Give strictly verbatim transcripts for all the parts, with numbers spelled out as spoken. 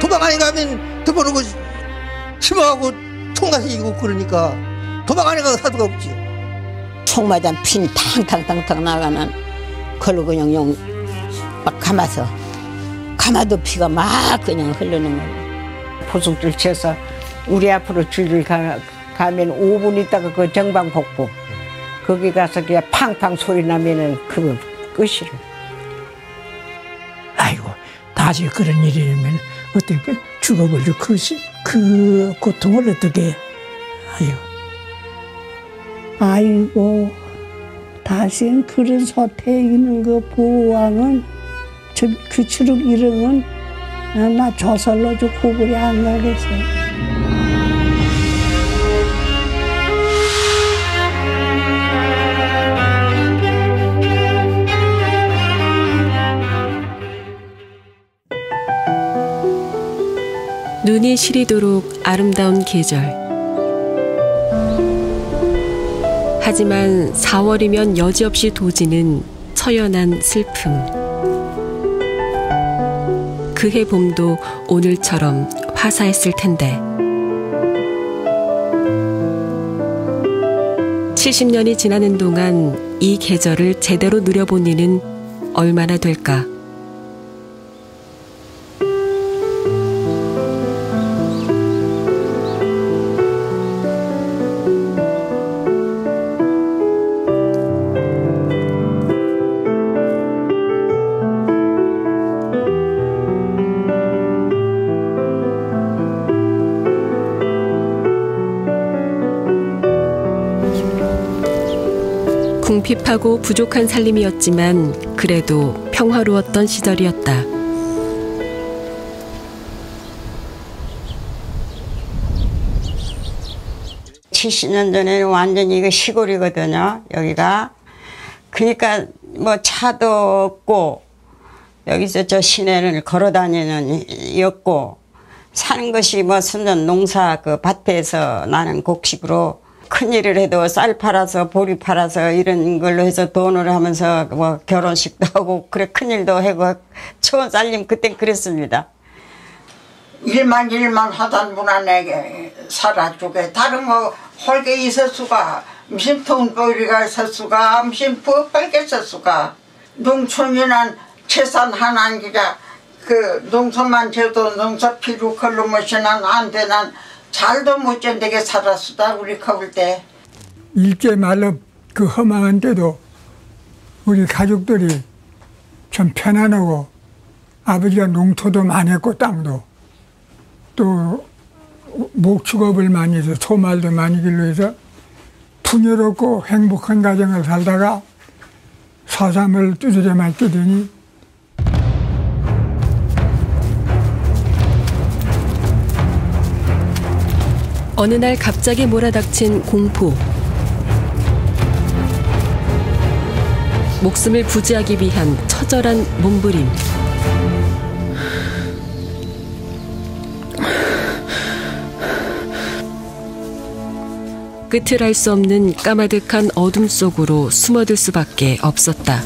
도박 안에 가면 덮어놓고 심어하고 총가시 이고 그러니까 도박 안에 가서 사도가 없지. 총 맞아 핀 탕탕탕탕 나가는 걸로 그냥 용 막 감아서 감아도 피가 막 그냥 흐르는 거예요. 포숙줄 쳐서 우리 앞으로 줄줄 가, 가면 오 분 있다가 그 정방 복부 거기 가서 그냥 팡팡 소리 나면은 그거 끝이래. 아이고 다시 그런 일이면 어떻게 죽어버려 그, 그 고통을 어떻게 아이고 아이고 다시는 그런 사태 있는 거 보왕은 저, 그 추룩 이름은 나 조설로 저 구글이 안 가겠어. 눈이 시리도록 아름다운 계절. 하지만 사월이면 여지없이 도지는 처연한 슬픔. 그해 봄도 오늘처럼 화사했을 텐데. 칠십 년이 지나는 동안 이 계절을 제대로 누려본 이는 얼마나 될까. 궁핍하고 부족한 살림이었지만 그래도 평화로웠던 시절이었다. 칠십 년 전에는 완전히 이거 시골이거든요, 여기가. 그러니까 뭐 차도 없고 여기서 저 시내를 걸어 다니는 였고 사는 것이 뭐 순전 농사 그 밭에서 나는 곡식으로 큰일을 해도 쌀 팔아서 보리 팔아서 이런 걸로 해서 돈을 하면서 뭐 결혼식도 하고 그래 큰일도 하고 초원 살림 그땐 그랬습니다. 일만 일만 하던 분안에게 살아주게 다른 거 홀게 있었수가 무슨 돈벌이가 있었수가 무슨 부엌밖에 있었수가 농촌이란 재산 하나는 기가 그 농사만 져도 농사 피로 걸로 모시는 안 되는 잘도 못 견디게 살았수다 우리 커볼 때. 일제 말로 그 험한 때도 우리 가족들이 참 편안하고 아버지가 농토도 많이 했고 땅도 또 목축업을 많이 해서 소말도 많이 길러서 풍요롭고 행복한 가정을 살다가 사삼을 두드려 맞게 되니 어느 날 갑자기 몰아닥친 공포. 목숨을 부지하기 위한 처절한 몸부림. 끝을 알 수 없는 까마득한 어둠 속으로 숨어들 수밖에 없었다.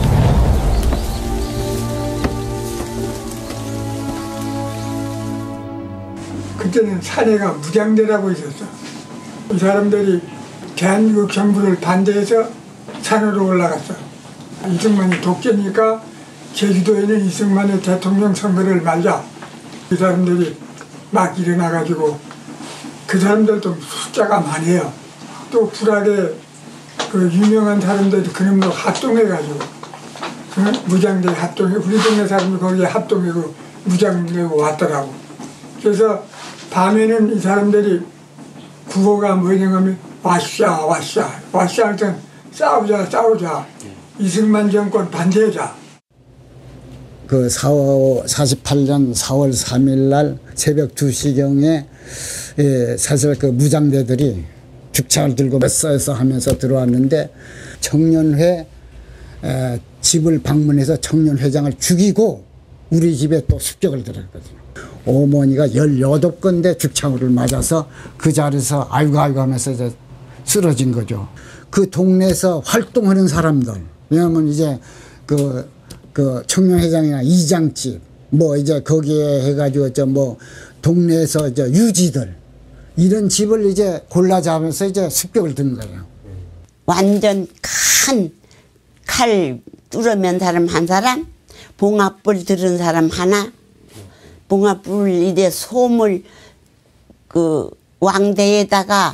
그때는 사내가 무장대라고 있었어. 이 사람들이 대한민국 정부를 반대해서 산으로 올라갔어. 이승만이 독재니까 제주도에는 이승만의 대통령 선거를 말자. 이 사람들이 막 일어나가지고 그 사람들도 숫자가 많아요. 또 불악에 그 유명한 사람들도 그놈으로 합동해가지고 응? 무장대 합동해 우리 동네 사람들 거기에 합동해고 무장내고 왔더라고. 그래서 밤에는 이 사람들이 구호가 뭐냐면 와샤 와샤 와샤 할 땐 싸우자 싸우자 이승만 정권 반대하자. 그 사십팔 년 사월 삼일 날 새벽 두 시경에 예, 사실 그 무장대들이 죽창을 들고 메싸에서 하면서 들어왔는데 청년회 에, 집을 방문해서 청년회장을 죽이고 우리 집에 또 습격을 들었거든요. 어머니가 열여덟 건대 죽창을 맞아서 그 자리에서 아이고 아이고 하면서 이제 쓰러진 거죠. 그 동네에서 활동하는 사람들, 왜냐하면 이제 그, 그 청년회장이나 이장집 뭐 이제 거기에 해가지고 저 뭐 동네에서 저 유지들 이런 집을 이제 골라 잡으면서 이제 습격을 든 거예요. 완전 큰 칼 뚫으면 사람 한 사람, 봉합불 들은 사람 하나, 봉합불 이제 솜을 그 왕대에다가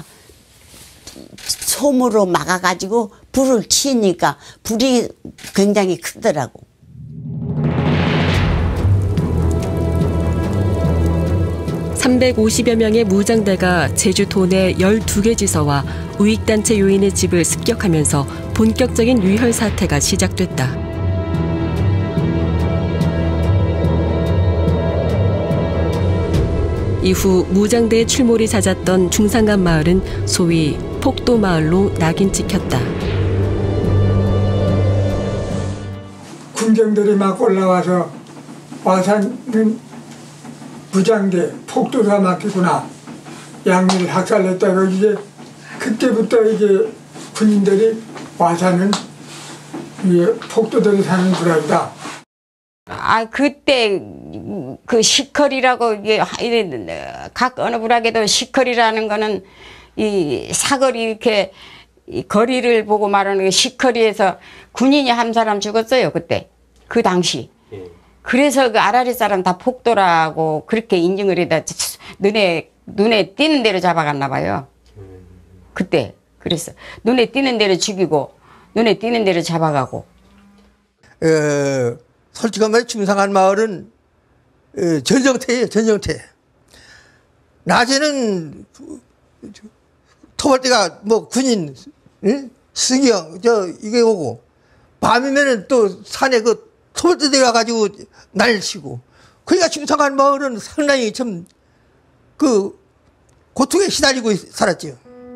솜으로 막아가지고 불을 켜니까 불이 굉장히 크더라고. 삼백오십여 명의 무장대가 제주 도내 열두 개 지서와 우익단체 요인의 집을 습격하면서 본격적인 유혈 사태가 시작됐다. 이후 무장대의 출몰이 잦았던 중산간 마을은 소위 폭도 마을로 낙인 찍혔다. 군정들이 막 올라와서 와사는 무장대 폭도가 막히구나 양미를 학살했다고 이제 그때부터 이제 군인들이 와사는 이제 폭도들이 사는 구라이다. 아 그때 그 시컬이라고 이게 각 어느 부락에도 시컬이라는 거는 이 사거리 이렇게 이 거리를 보고 말하는 게 시컬이에서 군인이 한 사람 죽었어요 그때 그 당시. 그래서 그 아라리 사람 다 폭도라고 그렇게 인증을 해다 눈에 눈에 띄는 대로 잡아갔나 봐요. 그때 그래서 눈에 띄는 대로 죽이고 눈에 띄는 대로 잡아가고. 어, 솔직한 말 중상한 마을은 어, 전정태예요. 전정태. 낮에는 토벌대가 뭐 군인 응? 승경 저 이게 오고 밤이면은 또 산에 그 토벌대 들어가가지고 날 치고. 그러니까 중상한 마을은 상당히 좀 그 고통에 시달리고 살았죠.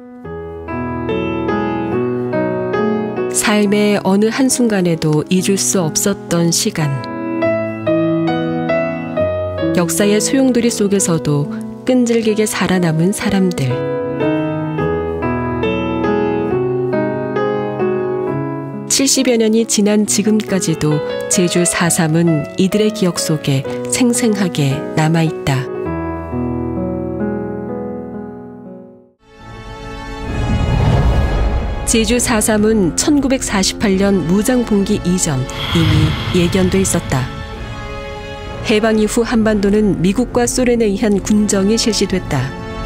삶의 어느 한순간에도 잊을 수 없었던 시간. 역사의 소용돌이 속에서도 끈질기게 살아남은 사람들. 칠십여 년이 지난 지금까지도 제주 사 삼은 이들의 기억 속에 생생하게 남아있다. 제주 사 삼은 천구백사십팔 년 무장봉기 이전 이미 예견돼 있었다. 해방 이후 한반도는 미국과 소련에 의한 군정이 실시됐다.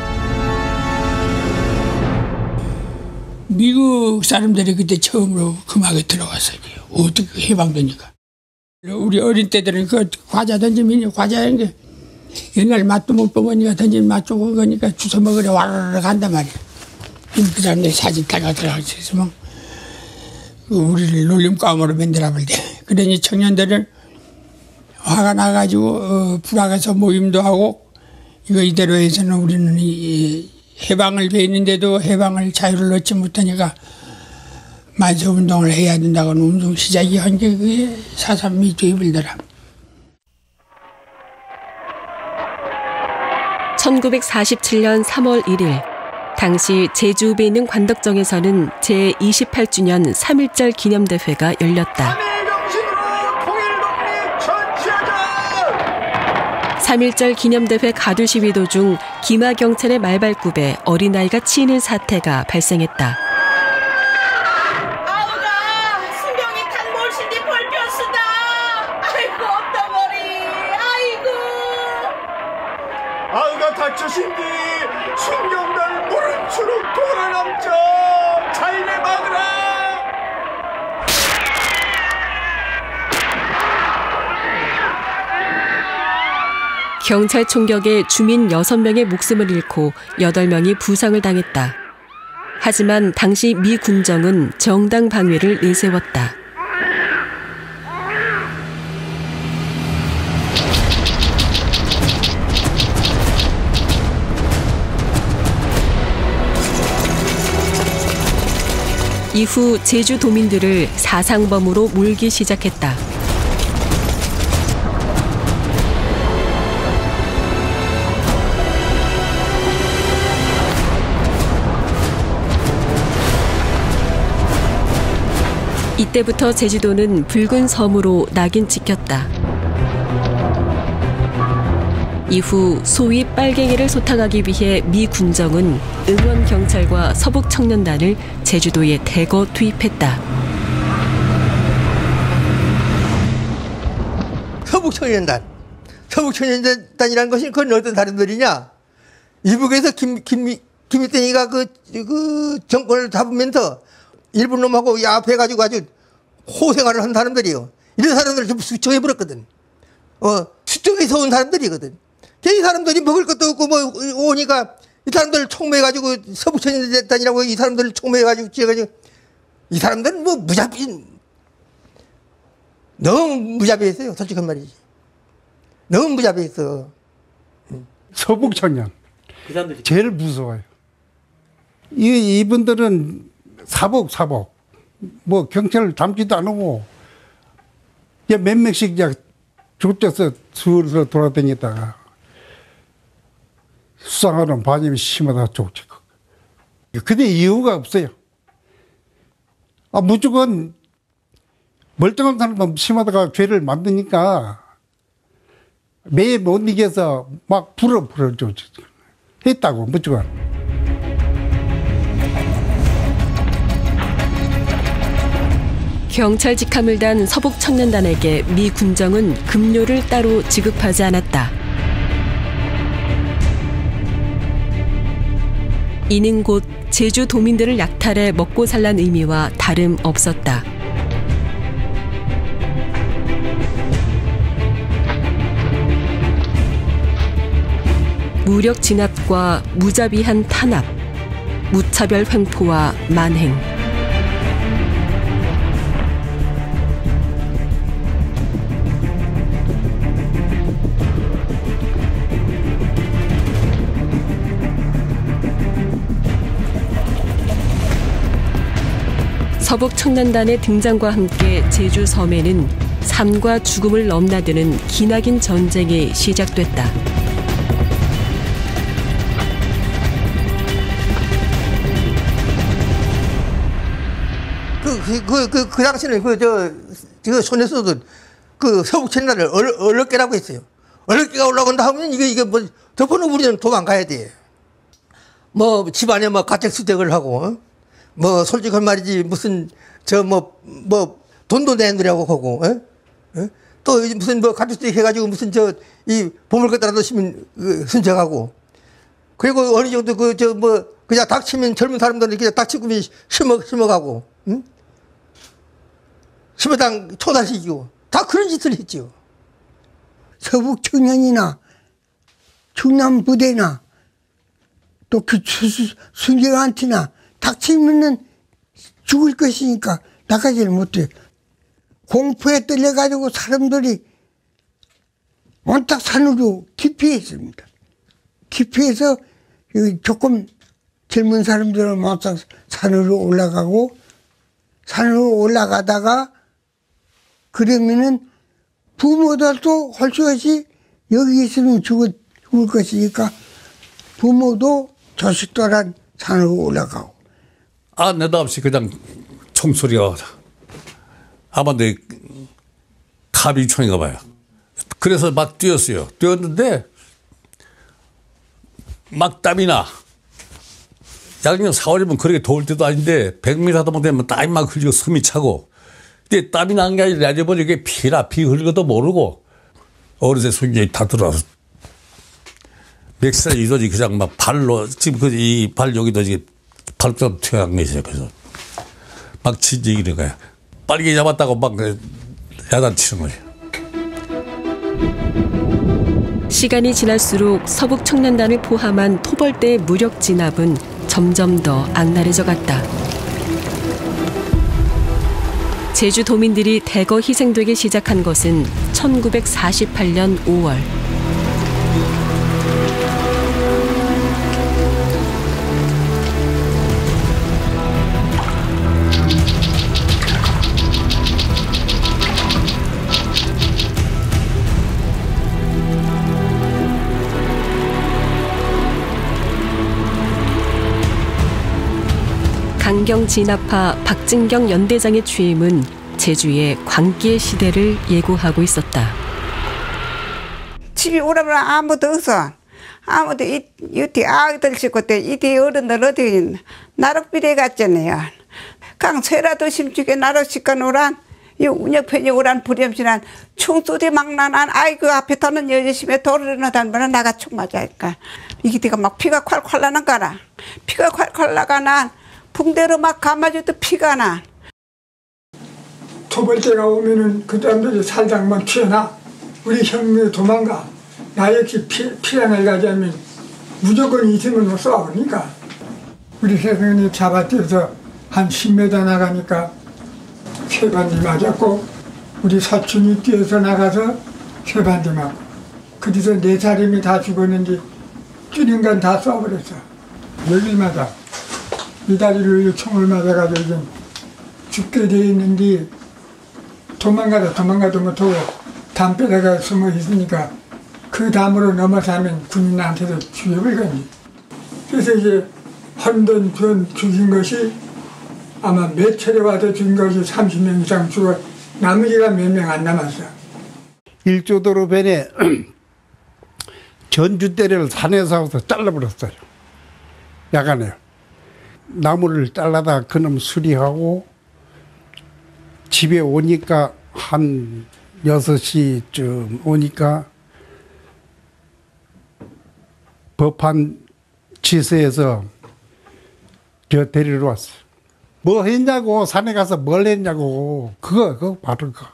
미국 사람들이 그때 처음으로 금학에 들어갔어요. 어떻게 해방되니까. 우리 어린 때들은 그 과자 던지면 과자인 게 옛날 맛도 못 먹으니까 던지면 맛 좋은 거니까 주워 먹으려 와르르 간단 말이야. 그 사람들이 사진 따가 들어가서 우리를 놀림감으로 만들어버릴 때. 그러니 청년들은 화가 나가지고 어, 불악에서 모임도 하고 이거 이대로 해서는 우리는 이 해방을 돼 있는데도 해방을 자유를 얻지 못하니까 만세운동을 해야 된다고는 운동 시작이 한 게 그게 사 삼 미투입이더라. 천구백사십칠 년 삼월 일일 당시 제주읍에 있는 관덕정에서는 제이십팔 주년 삼일절 기념대회가 열렸다. 삼일절 기념대회 가두 시위 도중 기마경찰의 말발굽에 어린아이가 치이는 사태가 발생했다. 아우가 수명이 탄 몰신디 벌뼈쓰다. 아이고 어떠머리 아이고. 아우가 다치신디 순경날 모른수록 돌아남자 자인의 막으라. 경찰 총격에 주민 여섯 명의 목숨을 잃고 여덟 명이 부상을 당했다. 하지만 당시 미 군정은 정당 방위를 내세웠다. 이후 제주 도민들을 사상범으로 몰기 시작했다. 이때부터 제주도는 붉은 섬으로 낙인 찍혔다. 이후 소위 빨갱이를 소탕하기 위해 미 군정은 응원 경찰과 서북 청년단을 제주도에 대거 투입했다. 서북 청년단, 서북 청년단이라는 것이 그건 어떤 사람들이냐? 이북에서 김, 김, 김일성이가 그, 그 정권을 잡으면서 일본 놈하고 야합해가지고 아주 호생활을 한 사람들이요. 이런 사람들을 좀 수청해버렸거든. 어, 수청에서 온 사람들이거든. 이 사람들이 먹을 것도 없고 뭐 오니까 이 사람들을 총매해가지고 서북청년단이라고 이 사람들을 총매해가지고 지어가지고 이 사람들은 뭐 무자비, 너무 무자비했어요. 솔직한 말이지. 너무 무자비했어. 서북청년. 그 사람들이 제일 무서워요. 이, 이분들은 사복, 사복. 뭐 경찰을 담지도 안 하고 몇 명씩 이제 쫓겨서 수월서 돌아다니다가 수상하는 반임이 심하다 쫓기고. 근데 이유가 없어요. 아, 무조건 멀쩡한 사람은 심하다가 죄를 만드니까 매일 못 이겨서 막 불어 불어 했다고 무조건. 경찰 직함을 단 서북 청년단에게 미 군정은 급료를 따로 지급하지 않았다. 이는 곧 제주 도민들을 약탈해 먹고 살란 의미와 다름없었다. 무력 진압과 무자비한 탄압, 무차별 횡포와 만행. 서북 청년단의 등장과 함께 제주 섬에는 삶과 죽음을 넘나드는 기나긴 전쟁이 시작됐다. 그, 그, 그, 그, 그 당시에는 그, 저, 저 손에서도 그 서북 청년단을 어렵게라고 했어요. 어렵게가 올라간다 하면 이게, 이게 뭐, 덮어놓고 우리는 도망가야 돼. 뭐, 집안에 뭐 가택수색을 하고, 어? 뭐, 솔직한 말이지, 무슨, 저, 뭐, 뭐, 돈도 내놓으라고 하고, 어? 어? 또 무슨 뭐 가택수색 해가지고 무슨 저, 이 보물 갖다라도 시민, 그, 순적하고. 그리고 어느 정도 그, 저, 뭐, 그냥 닥치면 젊은 사람들은 그냥 닥치면 심어, 심어가고, 응? 심어당 초단시키고. 다 그런 짓을 했죠. 서북 청년이나 충남 부대나 또 그 순경한테나 닥치면은 죽을 것이니까 나가지를 못해. 공포에 떨려가지고 사람들이 온딱 산으로 기피했습니다. 기피해서 조금 젊은 사람들은 온딱 산으로 올라가고 산으로 올라가다가 그러면은 부모들도 할 수 없이 여기 있으면 죽을, 죽을 것이니까 부모도 자식 또한 산으로 올라가고. 아, 느닷없이 그냥 총소리가 아마 내 카비총인가 봐요. 그래서 막 뛰었어요. 뛰었는데 막 땀이 나. 양력 사월이면 그렇게 더울 때도 아닌데 백 미터 하다 보면 땀이 막 흘리고 숨이 차고. 근데 땀이 난 게 아니라 내려보니 이게 피라. 피 흘리고도 모르고 어느새 손님이 다 들어와서 맥살 이더지 그냥 막 발로 지금 그 이 발 여기도 이게 발처럼 튀어나간 게 있어요. 그래서 막 진지기는 거야. 빨리 잡았다고 막 야단치는 거예요. 시간이 지날수록 서북 청년단을 포함한 토벌대의 무력 진압은 점점 더 악랄해져 갔다. 제주 도민들이 대거 희생되기 시작한 것은 천구백사십팔 년 오월. 강경 진압파 박진경 연대장의 취임은 제주의 광기의 시대를 예고하고 있었다. 집이 오라면 아무도 없어. 아무도 이, 이뒤 아이들 짓고 때 이뒤 어른들 어디 있나. 나락비례 갔잖아요. 강 쇠라도 심죽에 나락 시간 오란 이 운역편이 오란 부렴신한 총소리 막 나난 아이고 앞에 터는 여자심에 도르르나 단번에 나가 총 맞아니까 이게 내가 막 피가 콸콸 나는 거라. 피가 콸콸 나가 난 붕대로 막 감아줘도 피가 나. 토벌대가 오면은 그 사람들이 살당만 튀어나 우리 형님이 도망가. 나 역시 피, 피해날 가자면 무조건 있으면 쏴버리니까 우리 세상에 잡아떼서 한 십 미터 나가니까 세 반디 맞았고 우리 사촌이 뛰어서 나가서 세 반디 맞고 그래서 네 사람이 다 죽었는지 뛰는 다 쏴버렸어. 여길 맞아. 이 다리를 총을 맞아가지고 이제 죽게 돼 있는데 도망가다 도망가도 못하고 담벼락에 숨어 있으니까 그 담으로 넘어서면 군인한테도 죽여버리거든요. 그래서 이제 헌돈 전 죽인 것이 아마 몇 차례 와서 죽인 것이 삼십 명 이상 죽어 나머지가 몇 명 안 남았어. 일조도로 변에 전주대를 산에서 잘라버렸어요. 야간에. 나무를 잘라다 그놈 수리하고 집에 오니까 한 여섯 시쯤 오니까 법한 지서에서 저 데리러 왔어요. 뭐 했냐고, 산에 가서 뭘 했냐고. 그거, 그거 바로 그거.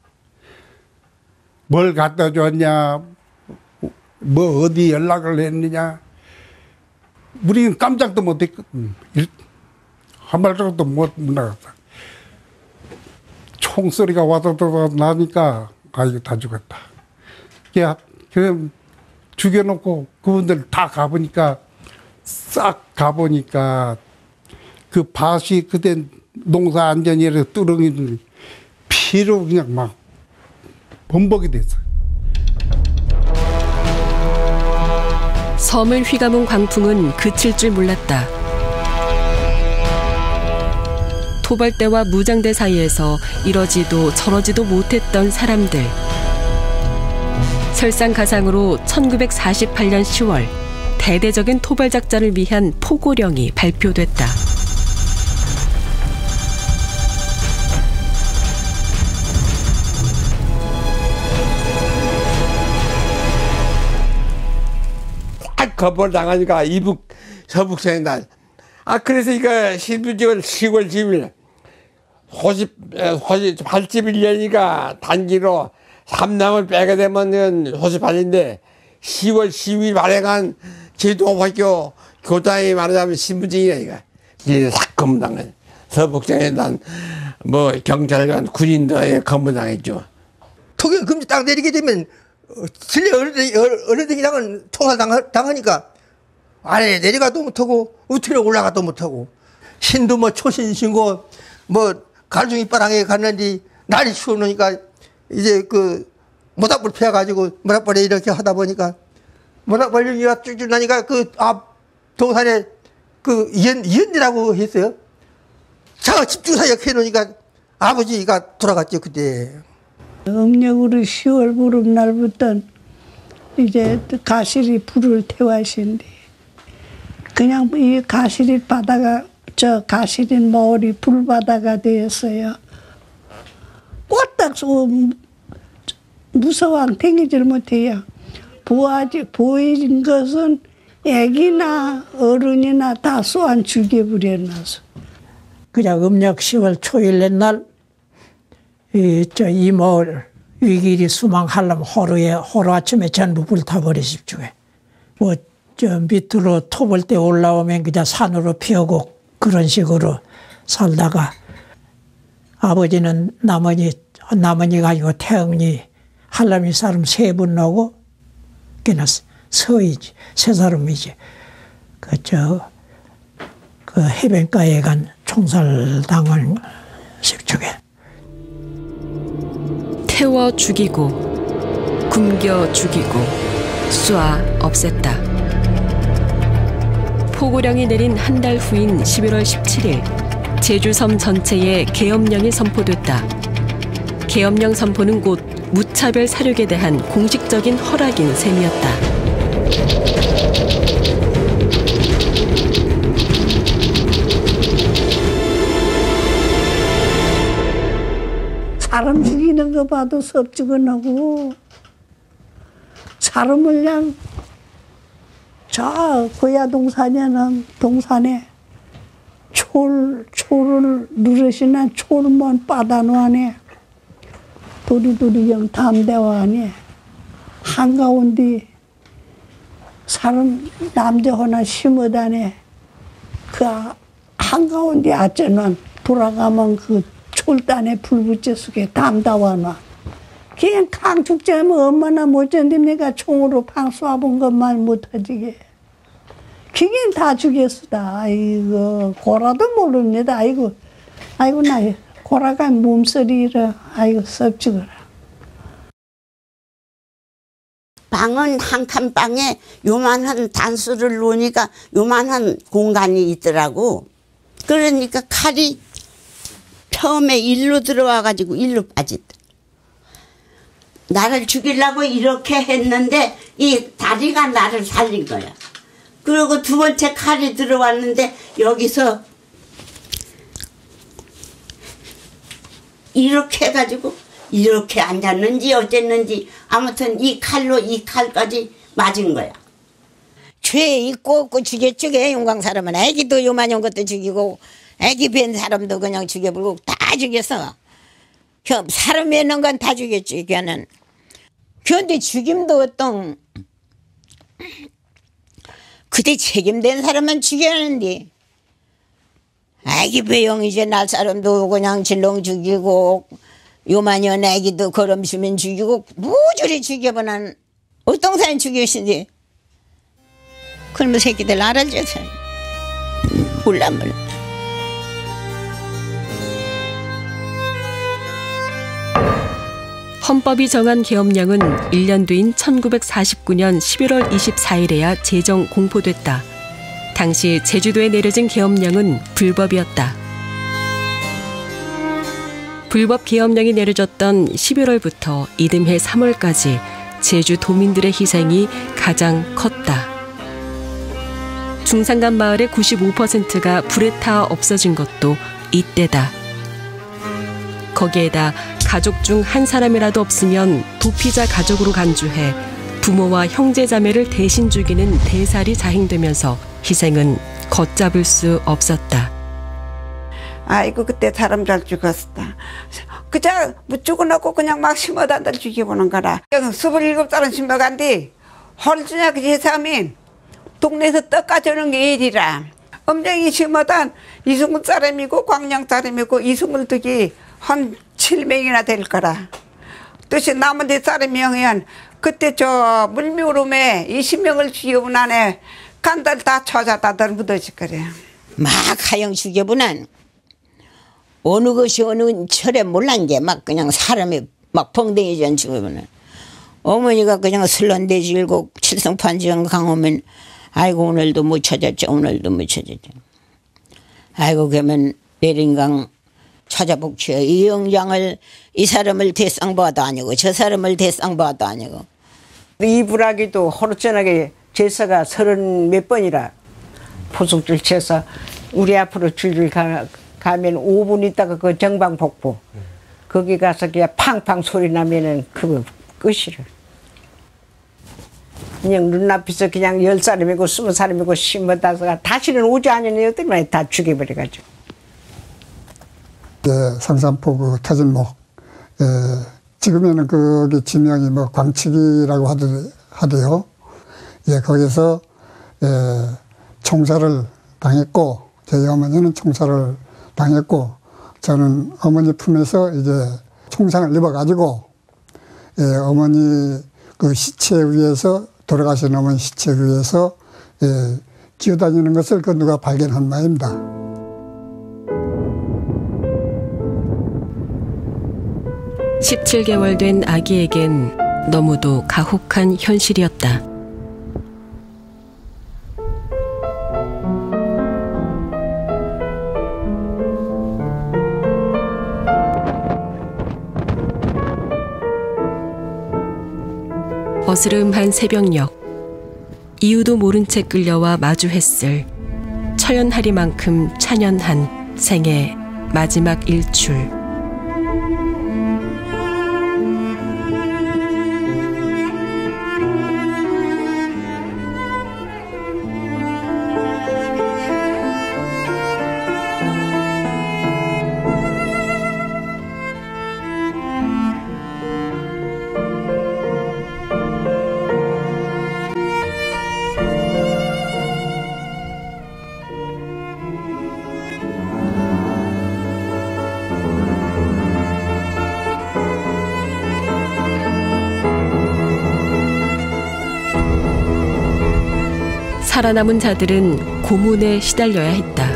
뭘 갖다 줬냐, 뭐 어디 연락을 했느냐. 우리는 깜짝도 못 했거든. 한 발짝도 못 나갔다. 총소리가 와다다다 나니까, 아, 이거 다 죽었다. 그냥, 그냥 죽여놓고 그분들 다 가보니까, 싹 가보니까, 그 밭이 그때 농사 안전이라 뚜렁이들 피로 그냥 막 범벅이 됐어요. 섬을 휘감은 광풍은 그칠 줄 몰랐다. 토벌대와 무장대 사이에서 이러지도 저러지도 못했던 사람들. 설상가상으로 천구백사십팔 년 시월 대대적인 토벌작전을 위한 포고령이 발표됐다. 거벌 당하니까 이북 서북서의 날. 아 그래서 이거 신부지월 시월 십일 호십 호십 팔십일 년이니까 단기로 삼남을 빼게 되면 호십팔인데 시월 십일 발행한 제도학교 교단이 말하자면 신부지이야 이거. 이제 싹 검문당한 서북서의 난뭐 경찰관 군인들에 검문당했죠. 토경 금지 딱 내리게 되면 진리 어른들이랑은 총알 당하니까 아래 내려가도 못하고 우트로 올라가도 못하고 신도 뭐 초신신고 뭐 갈중이 빠랑에 갔는데 날이 추우니까 이제 그 모닥불 피워가지고 모닥불에 이렇게 하다 보니까 모닥불이가 쭉쭉 나니까 그 앞 동산에 그 이연, 이연이라고 했어요. 차가 집중사역 해놓으니까 아버지가 돌아갔죠 그때. 음력으로 시월 보름날부터 이제 가시리 불을 태우신데 그냥 이 가시리 바다가 저 가시리 마을이 불바다가 되었어요. 꼴딱 무서워 댕기질 못해요. 보아지 보이는 것은 애기나 어른이나 다 쏘안 죽여버려놔서. 그냥 음력 시월 초일날 날 이, 저, 이 마을 위길이 수망하려면 호루에, 호루 아침에 전부 불타버리십시오. 뭐, 저, 밑으로 토벌대 올라오면 그냥 산으로 피우고 그런 식으로 살다가 아버지는 나머지, 나머지가 아니고 태흥리, 할라미 사람 세 분 나오고 그냥 서이지, 세 사람이지. 그, 저, 그 해변가에 간 총살당한 식축에. 태워 죽이고 굶겨 죽이고 쏴 없앴다. 포고령이 내린 한 달 후인 십일월 십칠일 제주섬 전체에 계엄령이 선포됐다. 계엄령 선포는 곧 무차별 사륙에 대한 공식적인 허락인 셈이었다. 사람 죽이는 거 봐도 섭지근하고 사람을 그냥 저 고야 동산에는 동산에 촐 촐을 누르시는 촐만 빠다노하네 도리도리 영 담대와하네 한가운데 사람 남자 하나 심어다네 그 한가운데 아쩌는 돌아가면 그 촐단에 불 붙여 쓰게 담다와나 그냥 강축제하면 얼마나 못 견딥니까 총으로 팡 쏴본 것만 못하지게 그게 다 죽였수다 아이고 고라도 모릅니다 아이고 아이고 나 고라가 몸서리라 아이고 섭지거라 방은 한 칸 방에 요만한 단수를 놓으니까 요만한 공간이 있더라고 그러니까 칼이 처음에 일로 들어와가지고 일로 빠지더라. 나를 죽이려고 이렇게 했는데 이 다리가 나를 살린 거야. 그리고 두 번째 칼이 들어왔는데 여기서 이렇게 해가지고 이렇게 앉았는지 어쨌는지 아무튼 이 칼로 이 칼까지 맞은 거야. 죄 있고 없고 죽였죠. 용광 사람은 애기도 요만한 것도 죽이고 애기 뵌 사람도 그냥 죽여버리고 다 죽였어. 사람이 있는 건 다 죽였지. 걔는. 그런데 죽임도 어떤 그때 책임된 사람은 죽였는데 애기 배영 이제 날 사람도 그냥 질렁 죽이고 요만한 애기도 걸음시면 죽이고 무조리 죽여보는 어떤 사람 죽였는데 그러면 새끼들 알아줘서 몰라 몰라. 헌법이 정한 계엄령은 일 년 뒤인 천구백사십구 년 십일월 이십사일에야 제정 공포됐다. 당시 제주도에 내려진 계엄령은 불법이었다. 불법 계엄령이 내려졌던 십일월부터 이듬해 삼월까지 제주 도민들의 희생이 가장 컸다. 중산간 마을의 구십오 퍼센트가 불에 타 없어진 것도 이때다. 거기에다 가족 중 한 사람이라도 없으면 도피자 가족으로 간주해 부모와 형제자매를 대신 죽이는 대살이 자행되면서 희생은 걷잡을 수 없었다. 아이고 그때 사람 잘 죽었다. 그저 죽어놓고 그냥 막 심어다들 죽여보는 거라. 스물일곱 살은 심어간디 헐주냐 그 제삼이 동네에서 떡 가져오는 게 일이라. 엄정이 심어단 이승훈 사람이고 광양 사람이고 이승훈 덕이 한 칠 명이나 될 거라. 뜻이 남은 데 사람이 형이한 그때 저 물미오름에 이십 명을 죽여본 안에 간들 다 쳐자다들 묻어질 거래. 막 하영 죽여보난 어느 것이 어느 철에 몰란 게 막 그냥 사람이 막 벙댕이전 죽여보는 어머니가 그냥 슬런대질고 칠성판지연 강오면 아이고 오늘도 못 찾았죠. 오늘도 못 찾았죠. 아이고 그러면 내린강 찾아복지요. 이 영장을 이 사람을 대상봐도 아니고 저 사람을 대상봐도 아니고. 이 부라기도 호루전하게 제사가 서른 몇 번이라 포숙줄 쳐서 우리 앞으로 줄줄 가, 가면 오 분 있다가 그 정방복부 거기 가서 그냥 팡팡 소리 나면은 그거 끝이래. 그냥 눈앞에서 그냥 열 사람이고 스무 사람이고 심어다가 다시는 오지 않은 애들만 다 죽여버려가지고. 예, 상산포 그 터진목, 예, 지금에는 거기 지명이 뭐 광측이라고 하더, 하대요. 예, 거기서 예, 총살을 당했고, 저희 어머니는 총살을 당했고, 저는 어머니 품에서 이제 총상을 입어가지고, 예, 어머니 그 시체 위에서, 돌아가신 어머니 시체 위에서 예, 기어다니는 것을 그 누가 발견한 바입니다. 십칠 개월 된 아기에겐 너무도 가혹한 현실이었다. 어스름한 새벽녘 이유도 모른 채 끌려와 마주했을 처연하리만큼 찬연한 생의 마지막 일출. 살아남은 자들은 고문에 시달려야 했다.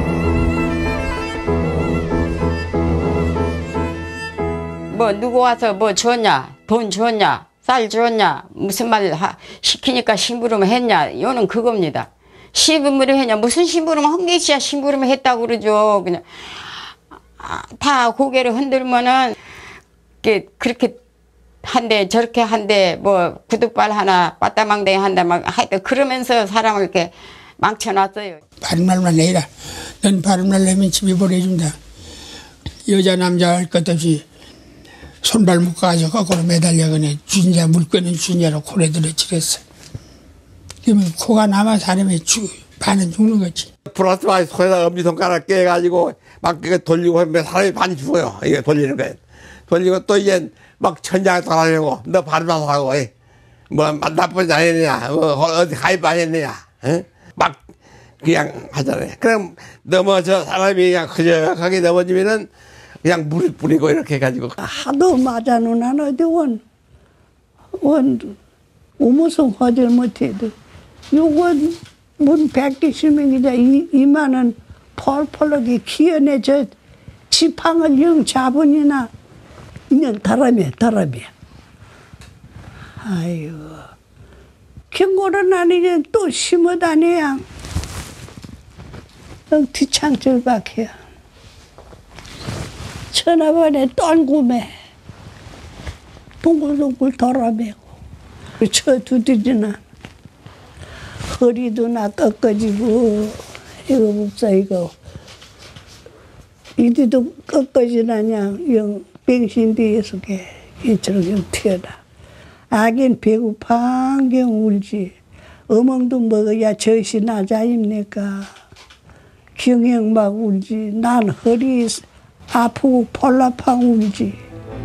뭐 누구 와서 뭐 줬냐, 돈 줬냐, 쌀 줬냐, 무슨 말 하, 시키니까 심부름 했냐, 요는 그겁니다. 심부름 했냐, 무슨 심부름 한 게 있어야 심부름 했다고 그러죠. 그냥 다 고개를 흔들면은 그렇게 한데 저렇게 한데 뭐 구두발 하나 빠따망댕이 한다 막 하여튼 그러면서 사람을 이렇게 망쳐놨어요. 바른말만 해라. 넌 바른말 내면 집에 보내준다. 여자 남자 할 것 없이 손발 묶어가지고 거꾸로 매달려 그네 주인자 물건은 주인자로 코에 들어치랬어. 그러면 코가 남아 사람이 죽 반은 죽는 거지. 플라스마 손에다 엄지손가락 깨가지고 막 돌리고 하면 사람이 반이 죽어요. 이게 돌리는 거예요. 돌리고 또 이제 막 천장에 달아내고 너 바르면서 하고 뭐 나쁜 자 아니냐 뭐 어디 가입 안 했느냐 에? 막 그냥 하잖아요. 그럼 넘어져 사람이 그냥 흐적하게 넘어지면은 그냥 물 뿌리고 이렇게 해가지고 하도 맞아는 안 어디 원, 원 우무성 허들 못해도 요건 문 백이십 명이다 이만은 펄펄하게 키워내 저 지팡을 영 잡으니나 그냥 다람이야, 다람이야. 아이고. 경고를 아니면 또 심어 다녀야. 뒤창절박해요. 천하번에 떤구매. 동글동글 돌아매고. 쳐 두드리나. 허리도 나 꺾어지고. 이거 묵사, 이거. 이리도 꺾어지나냐, 영. 병신 뒤에서 이처럼 튀어나. 아긴 배고파경 울지. 어멍도 먹어야 젖이 나자입니까. 경영 막 울지. 난 허리 아프고 폴라팡 울지.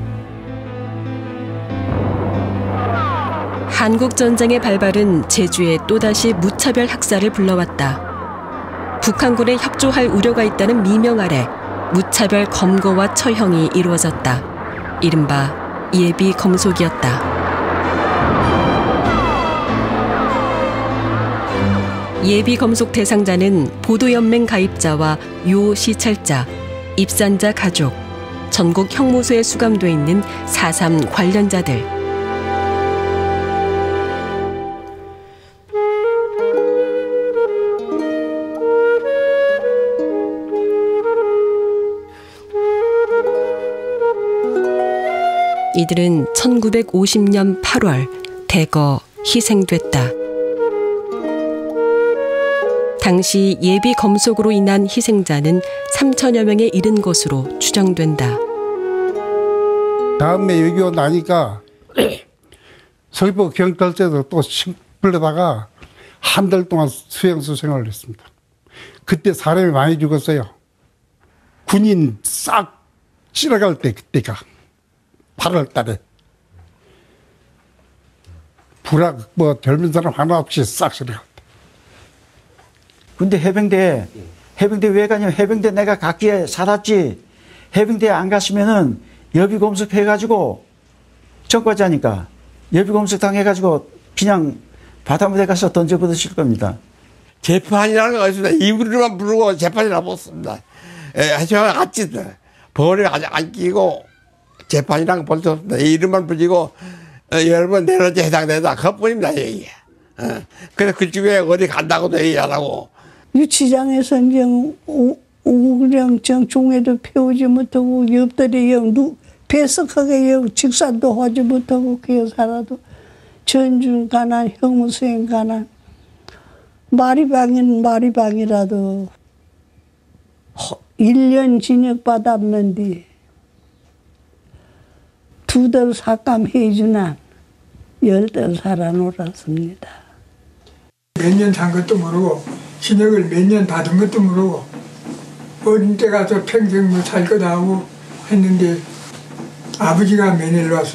한국전쟁의 발발은 제주에 또다시 무차별 학살을 불러왔다. 북한군에 협조할 우려가 있다는 미명 아래 무차별 검거와 처형이 이루어졌다. 이른바 예비 검속이었다. 예비 검속 대상자는 보도연맹 가입자와 요 시찰자, 입산자 가족, 전국 형무소에 수감돼 있는 사삼 관련자들. 이들은 천구백오십 년 팔월 대거 희생됐다. 당시 예비 검속으로 인한 희생자는 삼천여 명에 이른 것으로 추정된다. 다음에 외교 나니까 서귀포 경찰서에서 또 불러다가 한 달 동안 수행소 생활을 했습니다. 그때 사람이 많이 죽었어요. 군인 싹 찌러갈 때 그때가 팔월 달에 불악 뭐 젊은 사람 하나 없이 싹 찌러갈 때. 근데 해병대 해병대 왜 가냐면 해병대 내가 각기에 살았지. 해병대 안 갔으면은 예비검속 해가지고 정과자니까 예비검속 당해가지고 그냥 바다무대 가서 던져버리실 겁니다. 재판이라는 거 없습니다. 이불만 부르고 재판이라고 없습니다. 하지만 같이 벌을 안 끼고 재판이라는 거 볼 수 없습니다. 이름만 불리고 여러분 내려지 해당된다. 그것뿐입니다. 이게. 그래서 그 집에 어디 간다고도 얘기 안 하고. 유치장에서 이제 그냥 종에도 피우지 못하고 옆들이 영 배석하게 영 직산도 하지 못하고 그냥 살아도 전중 가난, 형무수행 가난, 마리방인 마리방이라도 일 년 징역 받았는데 두 달 삭감해주나 열 달 살아놀았습니다. 몇 년 산 것도 모르고 징역을 몇 년 받은 것도 모르고 어린 때 가서 평생 뭐 살 거다 하고 했는데 아버지가 면회를 와서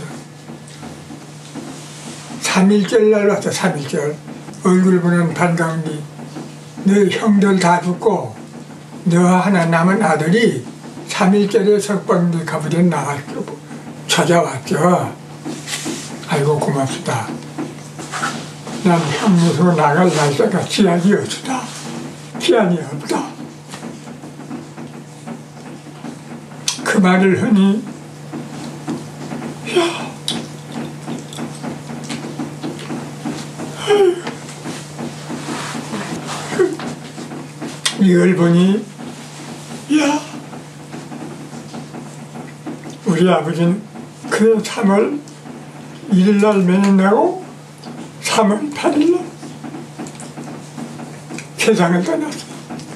삼일절 날 왔어. 삼일절 얼굴 보면 반가운데 너 형들 다 죽고 너 하나 남은 아들이 삼일절에 석방대 가보전 나가시고 찾아왔죠. 아이고 고맙습니다. 난 형무소로 나갈 날짜가 기한이 없다. 기한이 없다. 그 말을 하니 야 이걸 보니 야 우리 아버지는 그 삼월 일일날 면회나고 삼월 팔일날 세상을 떠났어.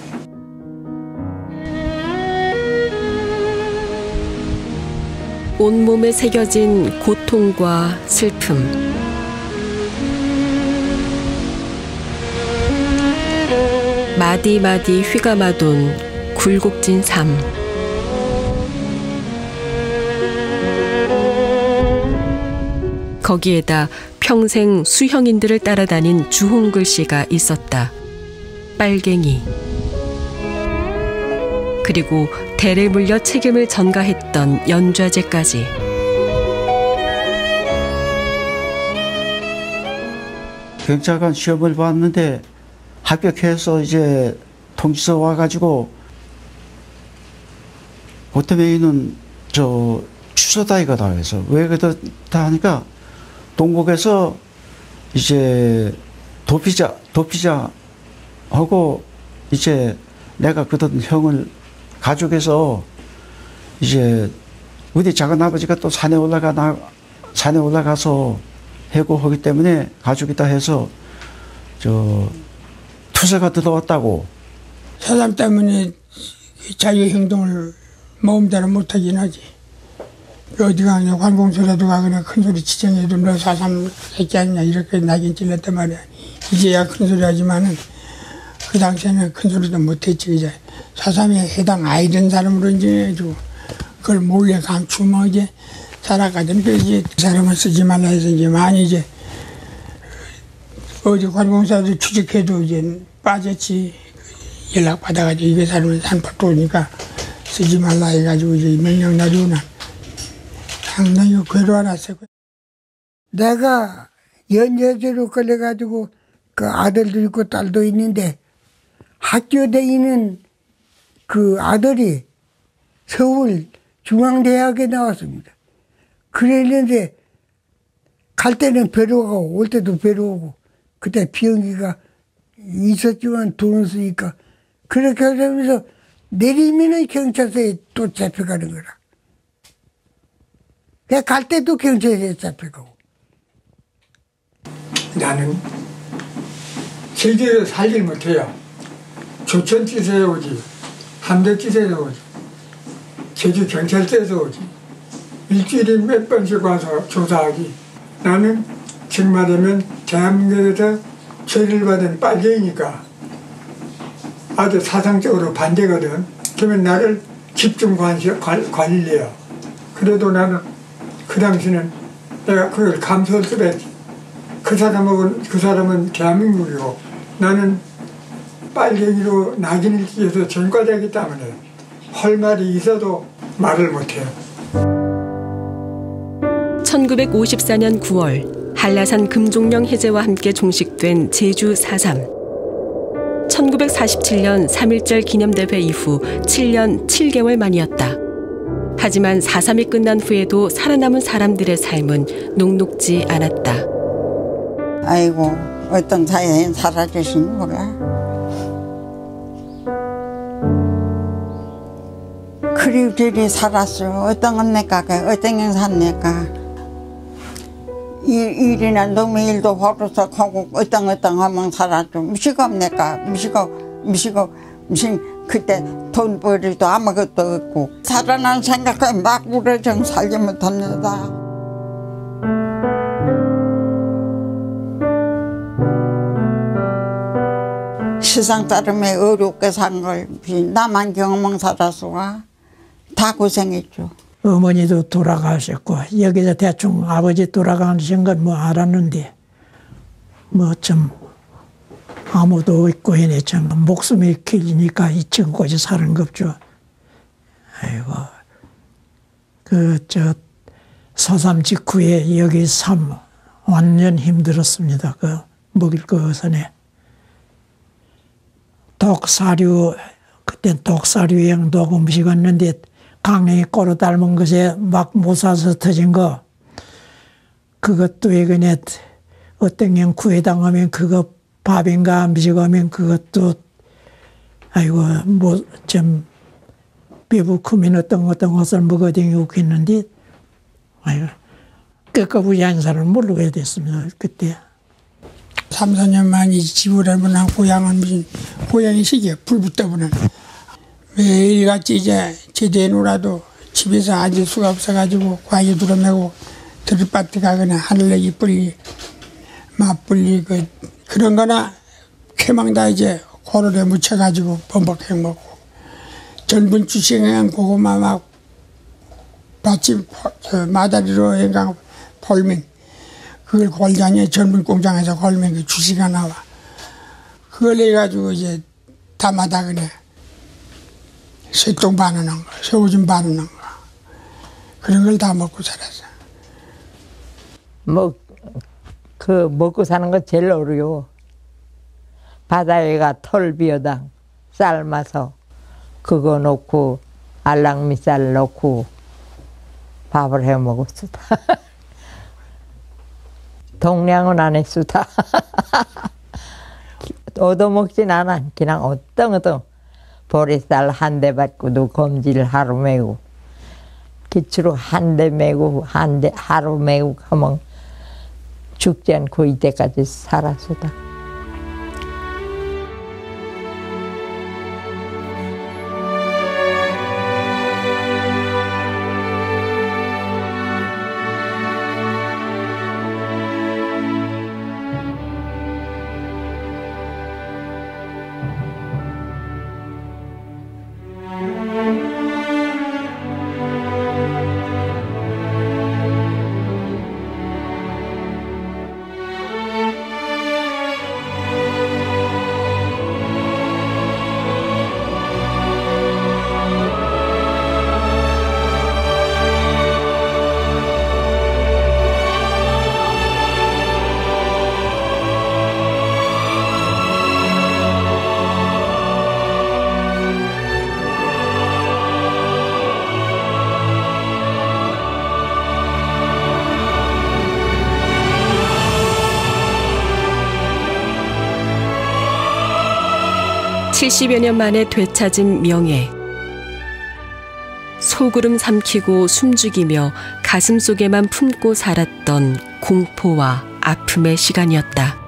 온몸에 새겨진 고통과 슬픔. 마디마디 휘감아돈 굴곡진 삶. 거기에다 평생 수형인들을 따라다닌 주홍글 씨가 있었다. 빨갱이. 그리고 대를 물려 책임을 전가했던 연좌제까지. 경찰관 시험을 봤는데 합격해서 이제 통지서 와가지고 보태메이는 저 취소다 이거다 해서 왜 그렇다 하니까 동국에서 이제 도피자 도피자 하고 이제 내가 그던 형을 가족에서 이제 우리 작은 아버지가 또 산에 올라가 나 산에 올라가서 해고하기 때문에 가족이다 해서 저 투사가 들어왔다고. 사람 때문에 자기 행동을 마음대로 못하긴 하지. 어디 가냐 관공서라도 가거나 큰소리 지정해도 너 사삼 새끼 아니냐 이렇게 나긴 찔렀단 말이야. 이제야 큰소리 하지만은 그 당시에는 큰소리도 못했지. 이제 사삼에 해당 아이던 사람으로 이제 해주고 그걸 몰래 감추면 이제 살아가던 그 이제 그 사람을 쓰지 말라 해서 이제 많이 이제 어디 관공서도 취직해도 이제 빠졌지. 연락 받아가지고 이게 사람을 산포 오니까 쓰지 말라 해가지고 이제 명령 내리고 난 상당히 괴로워놨어요. 내가 연좌제로 걸려가지고 그 아들도 있고 딸도 있는데 학교 다니는 그 아들이 서울 중앙대학에 나왔습니다. 그랬는데 갈 때는 배로 가고 올 때도 배로 오고 그때 비행기가 있었지만 돈을 쓰니까 그렇게 하면서 내리면은 경찰서에 또 잡혀가는 거라. 내가 갈 때도 경찰서에 잡혀가고. 나는 제대로 살질 못해요. 조천지세에 오지, 함덕지세에 오지, 제주 경찰서에서 오지. 일주일에 몇 번씩 와서 조사하기. 나는 정말이면 대한민국에서 죄를 받은 빨갱이니까 아주 사상적으로 반대거든. 그러면 나를 집중 관시, 관, 관리해요. 그래도 나는 그 당시는 내가 그걸 감수할 수가 있지. 그 사람은, 그 사람은 대한민국이고 나는 빨갱이로 낙인을 찍어서 전과자이기 때문에 할 말이 있어도 말을 못해요. 천구백오십사 년 구월 한라산 금종령 해제와 함께 종식된 제주 사삼. 천구백사십칠 년 삼일절 기념대회 이후 칠 년 칠 개월 만이었다. 하지만 사삼이 끝난 후에도 살아남은 사람들의 삶은 녹록지 않았다. 아이고 어떤 사연이 사라지신 몰라. 그리들이 살았어. 어떤 건 내가 어떤 건 샀네까. 일, 일이나 놈의 일도 벌어서 하고 어땅어땅 하면 살았죠. 미식없니까 미식업 미식업 무슨 그때 돈 벌이도 아무것도 없고 살아난 생각에 막 우려정 살지 못합니다. 세상 따름에 어렵게 산 걸 나만 경험만 살아서가 다 고생했죠. 어머니도 돌아가셨고 여기서 대충 아버지 돌아가신 건 뭐 알았는데 뭐 좀 아무도 없고 해네 참 목숨이 길리니까 이 친구까지 사는 거 없죠. 아이고 그 저 서삼 직후에 여기 삶 완전 힘들었습니다. 그 먹일 거 선에 독사류 그땐 독사류 양도 음식 왔는데 강냉이 꼬로 닮은 것에 막 못 사서 터진 거 그것도 예전에 어떤 경 구해당하면 그거 밥인가 음식하면 그것도 아이고 뭐 좀 배부 크면 어떤 어떤 것을 먹어댕기고 했는데 아이고 끝까지 한 사람은 모르게 됐습니다. 그때 삼, 사 년 만에 집을 해보나 고향은 무슨 고향이 시기야 불 붙다보는 매일같이 이제 제대에 놀아도 집에서 앉을 수가 없어가지고 과일 들어매고 들밭에 가거나 하늘내기 뿌리 맞불리 그 그런 거나 캐망 다 이제 고로에 묻혀가지고 범벅해 먹고 전분 주식행 고구마 막 밭집 마다리로 해가 벌면 그걸 골장에 전분 공장에서 걸면 그 주식이 나와 그걸 해가지고 이제 담아다 그네 쇠똥 바르는 거, 새우젓 바르는 거 그런 걸 다 먹고 살았어. 뭐 그 먹고 사는 거 제일 어려워. 바다에가 털비어당 삶아서 그거 넣고 알랑미살 넣고 밥을 해 먹었수다. 동량은 안 했수다. 얻어먹진 않아. 그냥 어떤 어떤 보리쌀 한 대 받고도 검지를 하루 매고 기초로 한 대 매고 한 대 하루 매고 하면 죽지 않고 이때까지 살았수다. 칠십여 년 만에 되찾은 명예. 소구름 삼키고 숨죽이며 가슴속에만 품고 살았던 공포와 아픔의 시간이었다.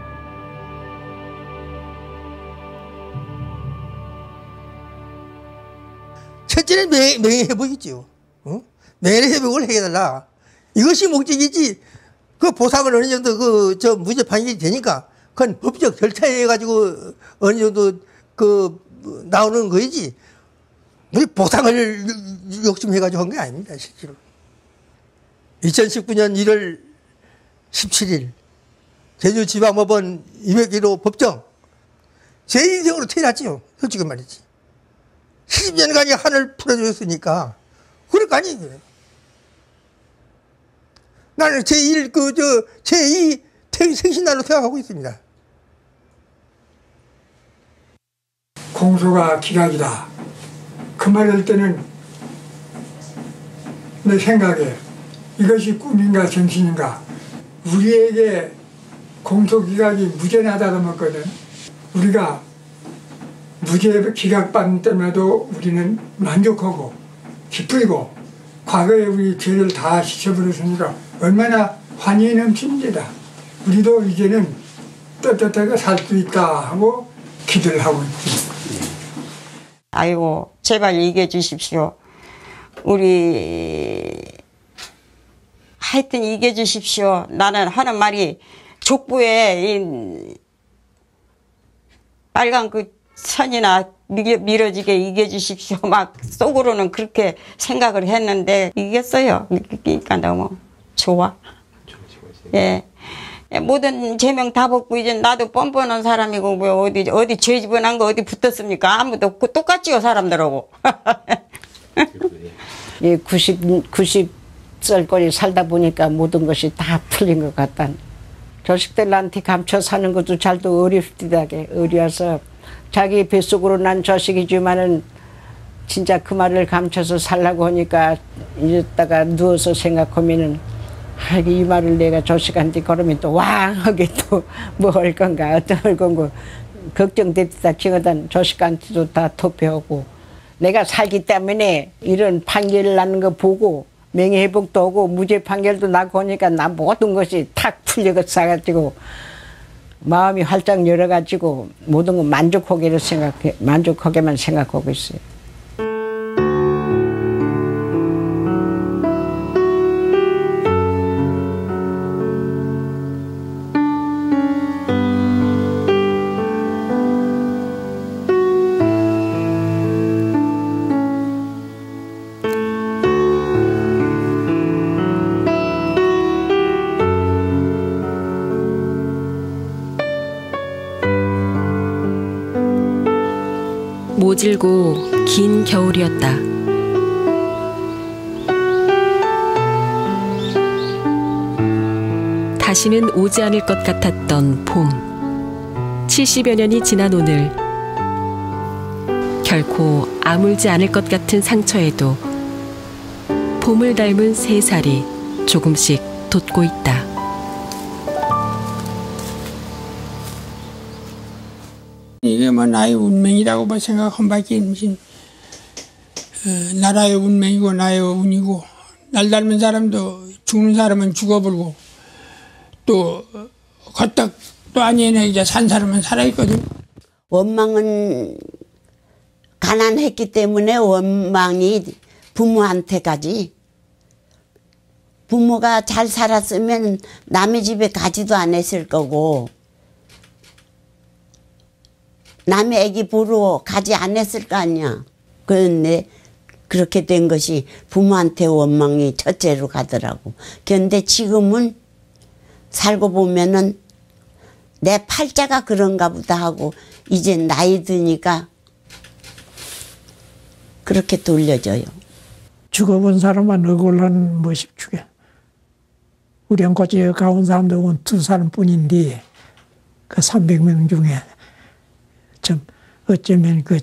첫째는 명, 명예회복이죠. 어? 명예회복을 해달라. 이것이 목적이지. 그 보상을 어느 정도 그 저 무죄 판결이 되니까 그건 법적 절차에 가지고 어느 정도 그 나오는 거이지. 우리 보상을 욕심해가지고 한 게 아닙니다, 실제로. 이천십구 년 일월 십칠일 제주지방법원 이백일 호 법정 제 인생으로 태어났지요. 솔직히 말이지. 십 년간이 한을 풀어줬으니까 그럴 거 아니에요. 나는 제일 그 저 제이 생신날로 생각하고 있습니다. 공소가 기각이다. 그 말할 때는 내 생각에 이것이 꿈인가 정신인가. 우리에게 공소 기각이 무죄나다 그랬거든. 우리가 무죄 기각받는 때마도 우리는 만족하고 기쁘고 과거에 우리 죄를 다 씻어버렸으니까 얼마나 환희 넘친 데다. 우리도 이제는 떳떳하게 살 수 있다 하고 기도를 하고 있지. 아이고 제발 이겨해 주십시오. 우리 하여튼 이겨해 주십시오. 나는 하는 말이 족부에 이 빨간 그 선이나 밀어지게 이겨해 주십시오. 막 속으로는 그렇게 생각을 했는데 이겼어요. 그러니까 너무 좋아. 예. 모든 제명 다 벗고 이제 나도 뻔뻔한 사람이고 뭐 어디 어디 죄 집어난 거 어디 붙었습니까? 아무도 없고 똑같지요 사람들하고. 예, 구십 구십 썰거리 살다 보니까 모든 것이 다 풀린 것 같다. 자식들한테 감춰 사는 것도 잘도 어렵디다게 어려워서 자기 뱃속으로 난 자식이지만은 진짜 그 말을 감춰서 살라고 하니까 이랬다가 누워서 생각하면은 아, 이 말을 내가 자식한테 걸으면 또 왕하게 또 뭐 할 건가 어떨 건가 걱정됐다 키거든. 자식한테도 다 토표하고 내가 살기 때문에 이런 판결 나는 거 보고 명예회복도 하고 무죄 판결도 나고 하니까 나 모든 것이 탁 풀려가지고 마음이 활짝 열어가지고 모든 거 만족하기를 생각해 만족하게만 생각하고 있어요. 모질고 긴 겨울이었다. 다시는 오지 않을 것 같았던 봄. 칠십여 년이 지난 오늘 결코 아물지 않을 것 같은 상처에도 봄을 닮은 세 살이 조금씩 돋고 있다. 이게 뭐 나의 운명이라고 뭐 생각한 밖에 무슨 어, 나라의 운명이고 나의 운이고 날 닮은 사람도 죽는 사람은 죽어버리고 또 걷다 또 아니네 이제 산 사람은 살아있거든. 원망은 가난했기 때문에 원망이 부모한테까지. 부모가 잘 살았으면 남의 집에 가지도 않았을 거고 남의 애기 보러 가지 않았을 거 아니야. 그런데 그렇게 된 것이 부모한테 원망이 첫째로 가더라고. 그런데 지금은 살고 보면은 내 팔자가 그런가 보다 하고 이제 나이 드니까 그렇게 돌려줘요. 죽어본 사람만 억울한 뭐십 죽여. 우리 연꽃에 가온 사람도 두 사람뿐인데 그 삼백 명 중에 참 어쩌면 그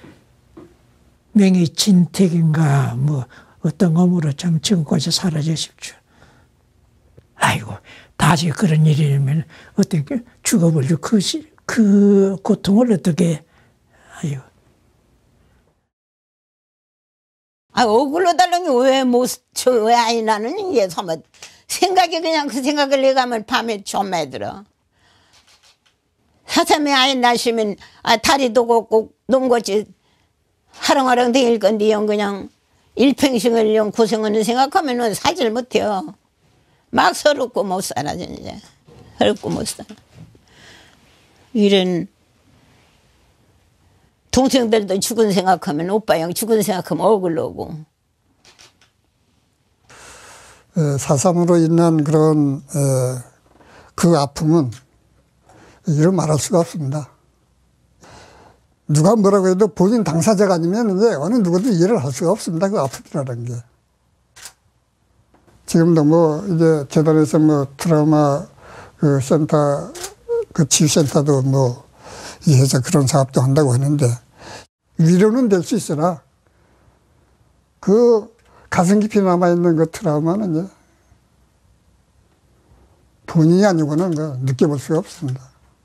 명의 진택인가 뭐 어떤 엄으로 참 지금까지 사라져 싶죠. 아이고 다시 그런 일이면 어떻게 죽어버리죠. 그, 그 고통을 어떻게 아이고. 아 억울하다는 게 왜 못 저 왜 아니 나는 이게 참 생각이 그냥 그 생각을 내가면 밤에 좀매 들어. 사삼에 아이 낳으시면 아 다리도 곱고 놈같이 하렁하렁 댕길 건데 영 그냥 일평생을 영 고생하는 생각하면은 살질 못해요. 막 서럽고 못 살아 진짜. 서럽고 못 살아. 이런 동생들도 죽은 생각하면 오빠 형 죽은 생각하면 억울하고. 사삼으로 인한 그런 그 아픔은 이를 말할 수가 없습니다. 누가 뭐라고 해도 본인 당사자가 아니면 이제 어느 누구도 이해를 할 수가 없습니다. 그 아픔이라는 게. 지금도 뭐 이제 재단에서 뭐 트라우마 그 센터 그 치유센터도 뭐 이해해서 그런 사업도 한다고 하는데 위로는 될 수 있으나 그 가슴 깊이 남아있는 그 트라우마는 이제 본인이 아니고는 그 느껴볼 수가 없습니다.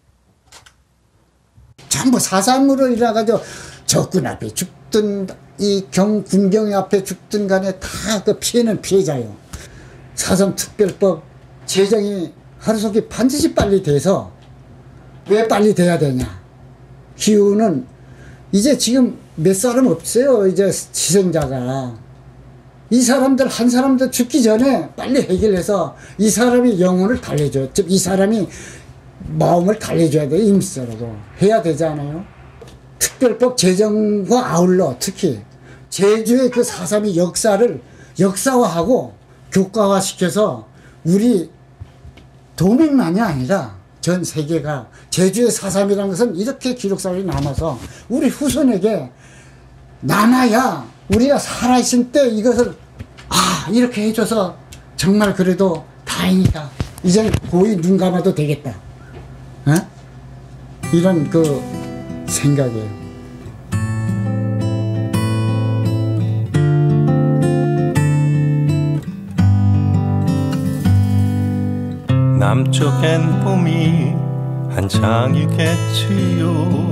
전부 사삼으로 일어나가지고 적군 앞에 죽든 이 경, 군경 앞에 죽든 간에 다 그 피해는 피해자요. 사삼특별법 재정이 하루속히 반드시 빨리 돼서 왜 빨리 돼야 되냐. 기후는 이제 지금 몇 사람 없어요. 이제 희생자가. 이 사람들 한 사람도 죽기 전에 빨리 해결해서 이 사람이 영혼을 달래줘요. 즉 이 사람이 마음을 달래줘야 돼요. 임시적으로 해야 되잖아요. 특별법 제정과 아울러 특히 제주의 그 사삼이 역사를 역사화하고 교과화시켜서 우리 도민만이 아니라 전 세계가 제주의 사삼이라는 것은 이렇게 기록사실이 남아서 우리 후손에게 남아야 우리가 살아있을 때 이것을 아 이렇게 해줘서 정말 그래도 다행이다. 이젠 고이 눈 감아도 되겠다. 어? 이런 그 생각이에요. 남쪽엔 봄이 한창이겠지요.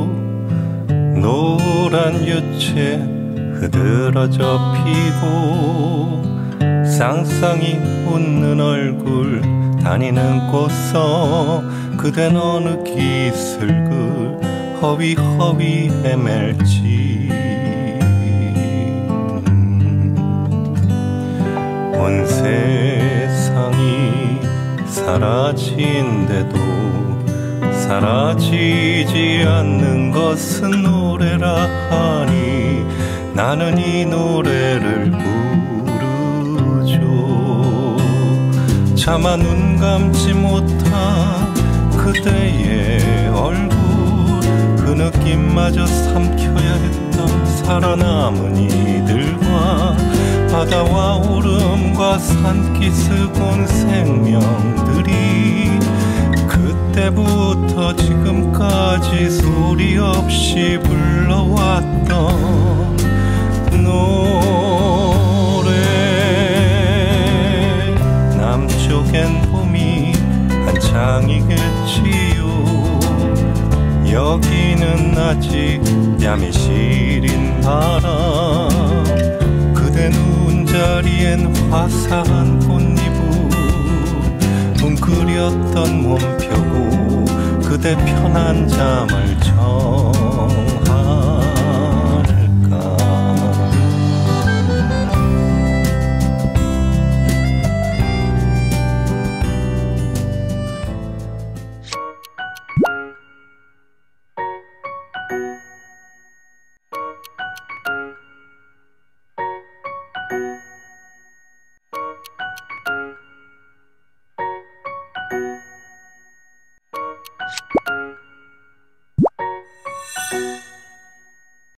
노란 유채 흐드러져 피고 쌍쌍이 웃는 얼굴 다니는 꽃서 그댄 어느 기슭을 허위허위 헤맬지. 온 세상이 사라진데도 사라지지 않는 것은 노래라 하니 나는 이 노래를 부르죠. 차마 눈 감지 못한 그대의 얼굴 그 느낌마저 삼켜야 했던 살아남은 이들과 바다와 오름과 산기슭 온 생명들이 그때부터 지금까지 소리 없이 불러왔던 노래. 남쪽엔 봄이 한창이겠지요. 여기는 아직 뺨이 시린 바람 그대 누운 자리엔 화사한 꽃잎으로 웅크렸던 몸 펴고 그대 편한 잠을 쳐